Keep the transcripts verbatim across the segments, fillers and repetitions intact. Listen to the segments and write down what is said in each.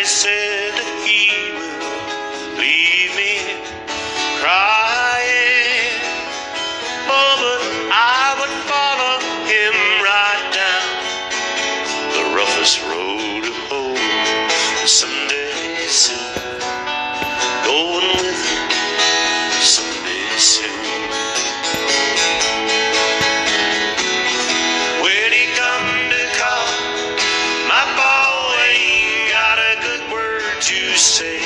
said that he will leave me crying. Oh, but I would follow him right down the roughest road to home. Someday soon, going with him, someday soon. When he come to call, my boy ain't got a good word to say.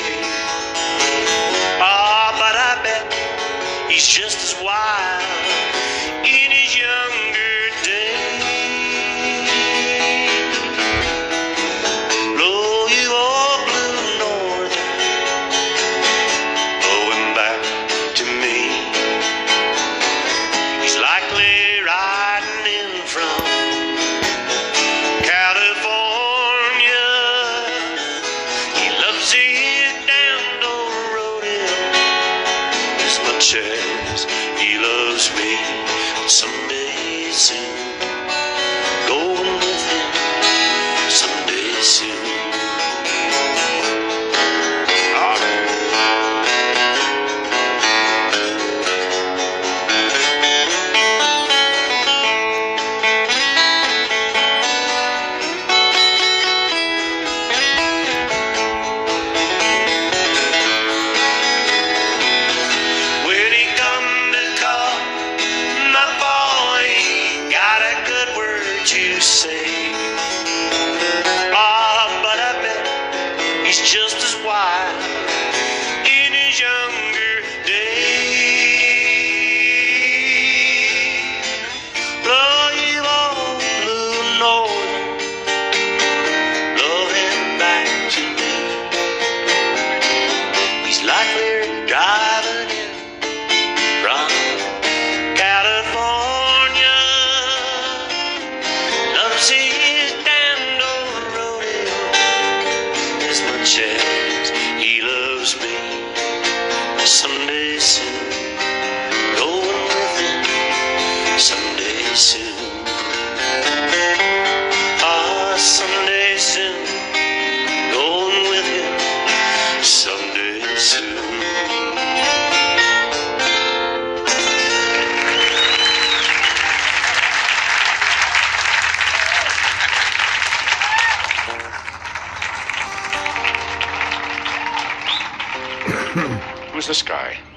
Ah, but I bet he's just as wild in his younger days. Blow you old blue northern, blowing back to me. He's likely riding in from California. He loves it down the rodeo as much as he loves me. Someday soon, going with him, someday soon. Ah, when he come to call, my boy ain't got a good word to say. Ah, but I bet he's just as wild in his younger days. Blow you old blue northern, blowing back to me. He's likely driving in from California. Loves his damn old rodeo as much as he loves me. Someday soon, going with him, someday soon. Ah, someday soon, going with him, someday soon. Who's this guy?